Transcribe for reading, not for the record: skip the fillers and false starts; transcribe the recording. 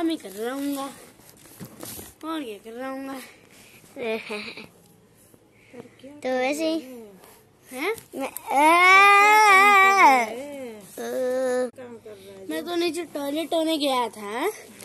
काम ही कर रहा हूँ और क्या कर रहा हूँ। तो वैसे ही मैं तो नीचे टॉयलेट होने गया था।